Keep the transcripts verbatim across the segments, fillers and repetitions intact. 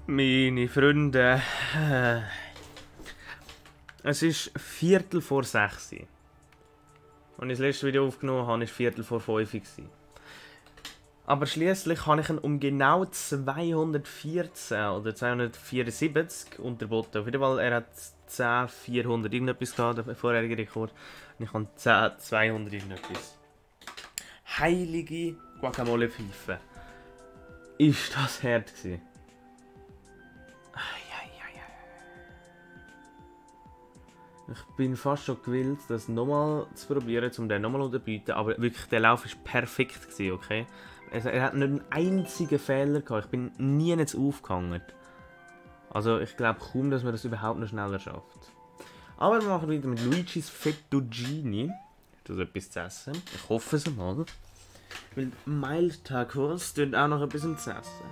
Meine Freunde, äh, es ist Viertel vor sechs. Als ich das letzte Video aufgenommen habe, war es Viertel vor fünf. Aber schließlich habe ich ihn um genau zweihundertvierzehn oder zweihundertvierundsiebzig unterboten. Auf jeden Fall, er hat zehn vierhundert irgendetwas gehabt, der vorherige Rekord. Und ich habe zehn zweihundert irgendetwas. Heilige Guacamole-Pfeife. Ist das hart gewesen. Ich bin fast schon gewillt, das nochmal zu probieren, um den nochmal zu unterbieten. Aber wirklich, der Lauf war perfekt gewesen, okay? Also, er hat nicht einen einzigen Fehler gehabt. Ich bin nie jetzt aufgehangen. Also ich glaube kaum, dass man das überhaupt noch schneller schafft. Aber wir machen wieder mit Luigi's Fettuccine. Das ist etwas zu essen. Ich hoffe es mal. Weil Mild Tacos tun auch noch etwas zu essen.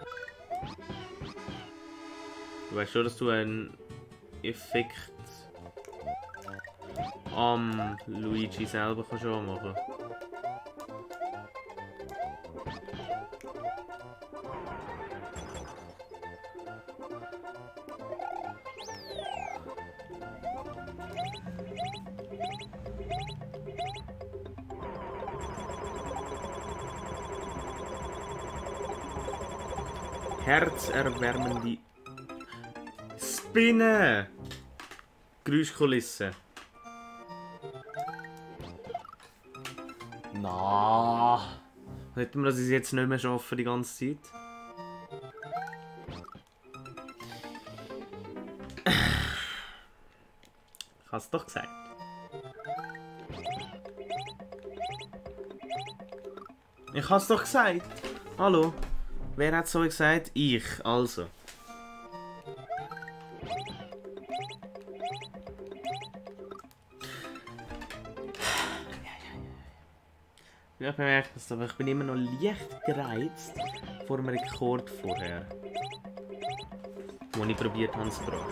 Du weißt schon, dass du einen Effekt am Luigi selber kannst schon machen. Herzerwärmende Spinne! Geräuschkulisse. Na, hätten wir das jetzt nicht mehr schaffen die ganze Zeit? Ich habe es doch gesagt. Ich habe es doch gesagt. Hallo? Wer hat so gesagt? Ich, also. Ja, ich bemerke das, aber ich bin immer noch leicht gereizt vor dem Rekord vorher. Wo ich probiert habe zu brechen.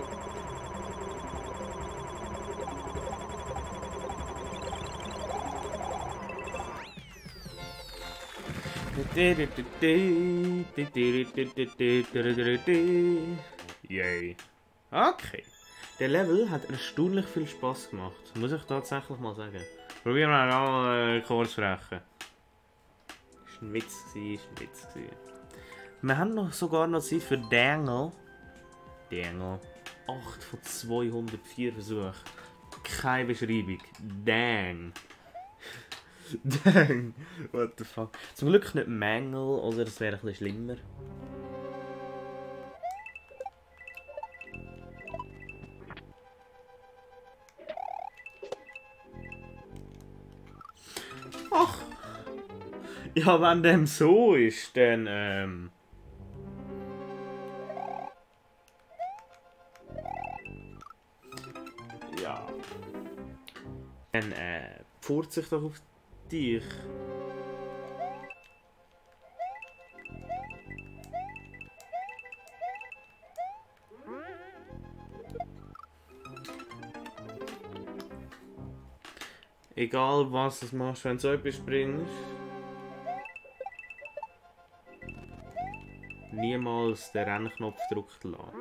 Yay. Okay. Der Level hat erstaunlich viel Spaß gemacht. Muss ich tatsächlich mal sagen. Probieren wir mal äh, kurz sprechen. Ist ein Witz, ist ein Witz. Wir haben noch sogar noch Zeit für Daniel. Daniel. acht von zweihundertvier Versuchen. Keine Beschreibung. Dang. Dang. What the fuck. Zum Glück nicht Mängel, oder das wäre ein bisschen schlimmer. Ach. Ja, wenn dem so ist, dann ähm... ja. Dann äh, furzt sich doch auf dich. Egal was du machst, wenn du so etwas bringst. Niemals den Rennknopf gedrückt lassen.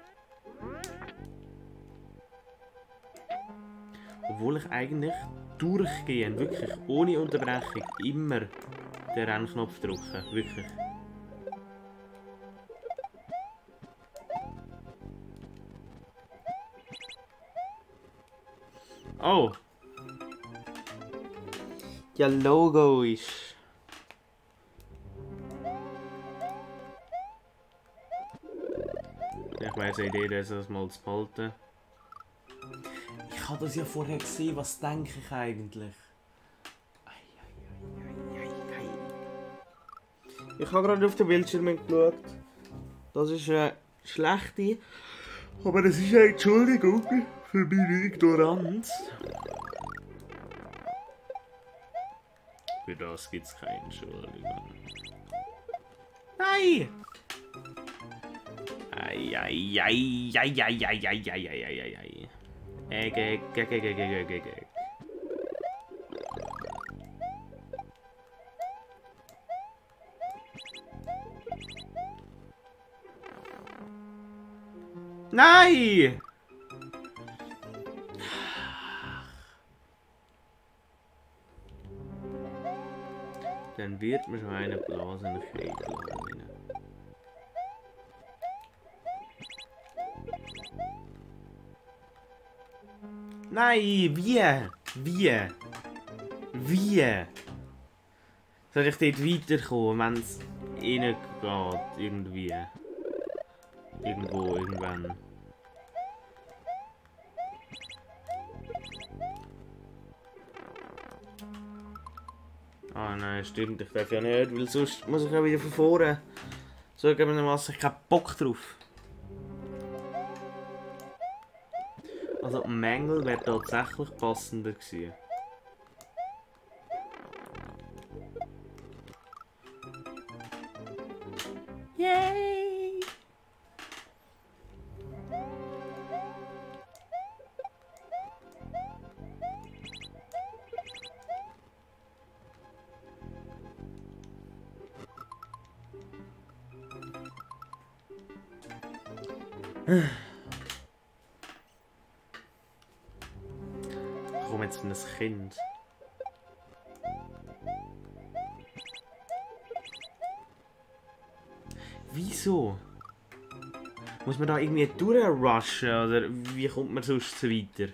Obwohl ich eigentlich durchgehend, wirklich ohne Unterbrechung, immer den Rennknopf drücke. Wirklich. Oh! Ja, Logo ist. Ich meine, eine Idee, das mal zu behalten. Ich habe das ja vorher gesehen, was denke ich eigentlich? Ich habe gerade auf den Bildschirm geschaut. Das ist eine schlechte, aber das ist eine Entschuldigung für meine Ignoranz. Für das gibt es keine Entschuldigung. Nein! Eieieiei. Egg, egg, egg, egg, egg, egg, egg, egg. Nein! Dann wird man schon eine Blase Fähigkeit. Nein, wie? Wie? Wie? Soll ich dort weiterkommen, wenn es reingeht? Irgendwie. Irgendwo, irgendwann. Ah nein, stimmt, ich darf ja nicht, weil sonst muss ich ja wieder von vorne. So, geben wir was, ich hab Bock drauf. Also, Mängel wäre tatsächlich passender gewesen. Yay! Warum jetzt ein Kind? Wieso? Muss man da irgendwie durchrushen oder wie kommt man sonst so weiter?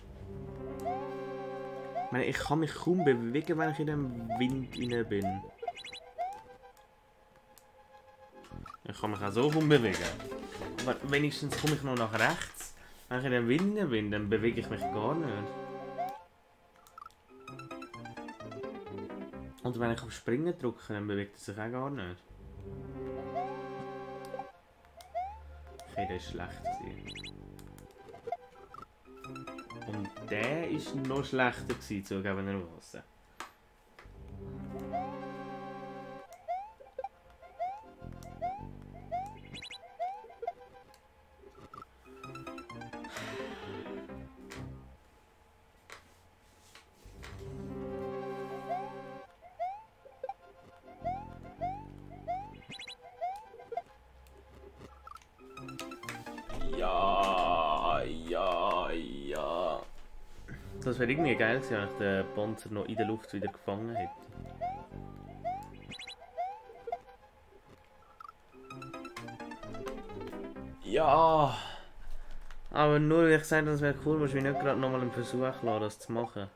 Ich meine, ich kann mich kaum bewegen, wenn ich in dem Wind rein bin. Ich kann mich auch so kaum bewegen. Aber wenigstens komme ich noch nach rechts. Wenn ich in dem Wind rein bin, dann bewege ich mich gar nicht. Und wenn ich auf Springen drücke, dann bewegt er sich auch gar nicht. Okay, der ist schlecht gewesen. Und der ist noch schlechter gewesen, zugegebenermaßen. Ja, ja, ja. Das wäre irgendwie geil gewesen, wenn ich den Panzer noch in der Luft wieder gefangen hätte. Ja. Aber nur, weil ich gesagt habe, das wäre cool, musst du nicht gerade nochmal einen Versuch lassen, das zu machen.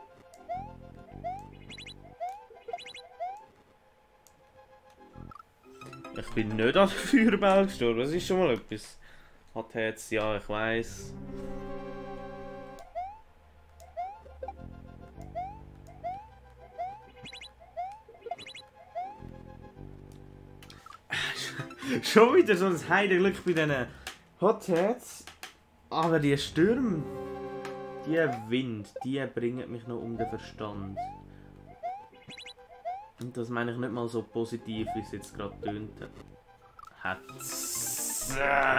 Ich bin nicht an den Feuerball gestorben, das ist schon mal etwas. Hat jetzt, ja, ich weiss. Schon wieder so ein Heideglück bei diesen Hotheads. Aber die Stürme, die Wind, die bringen mich noch um den Verstand. Und das meine ich nicht mal so positiv, wie es jetzt gerade tönt. Hat's.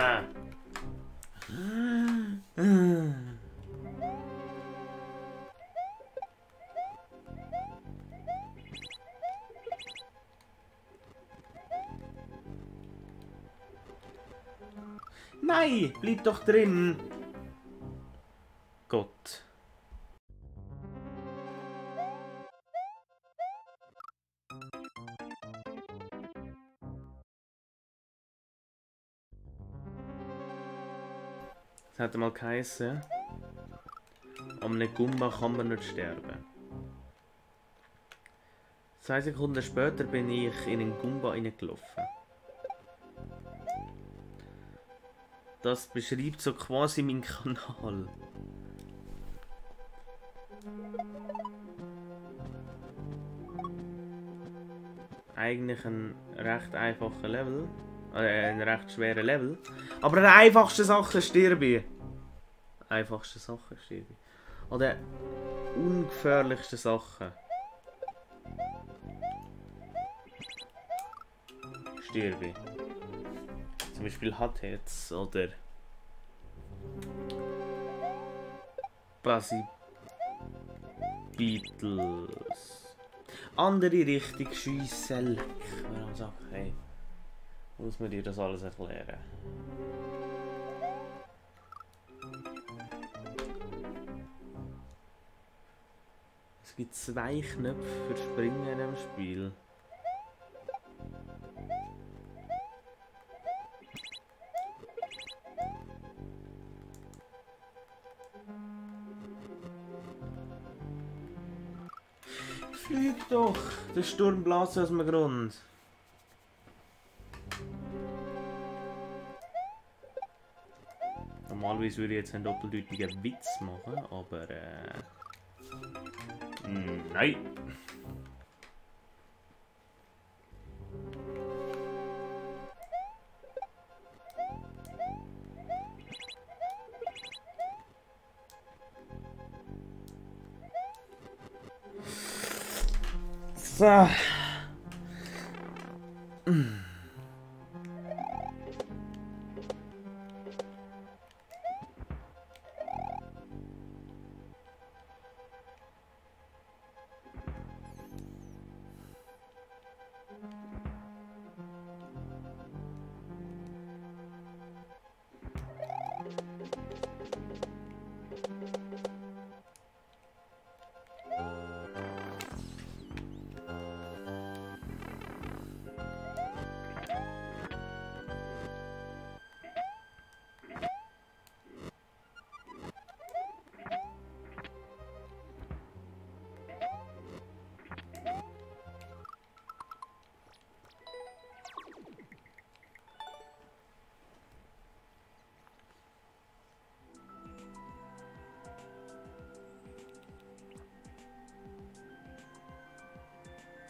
Nein, bleib doch drin. Gott. Es hat mal geheißen, an einem Gumba kann man nicht sterben. Zwei Sekunden später bin ich in einen Gumba reingelaufen. Das beschreibt so quasi meinen Kanal. Eigentlich ein recht einfacher Level. Äh, ein recht schwerer Level. Aber an einfachsten Sachen sterbe ich. Einfachste Sachen sterbe ich. An den ungefährlichsten Sachen sterbe ich. Zum Beispiel Hotheads oder Basi Beatles. Andere Richtung schiessen. Warum sag ich, hey, muss man dir das alles erklären? Es gibt zwei Knöpfe für Springen in dem Spiel. Flieg doch! Der Sturm bläst aus dem Grund. Normalerweise würde ich jetzt einen doppeldeutigen Witz machen, aber äh... nein! So.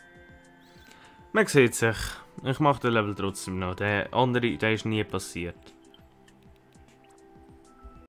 Man sieht sich. Ich mache den Level trotzdem noch. Der andere, der ist nie passiert.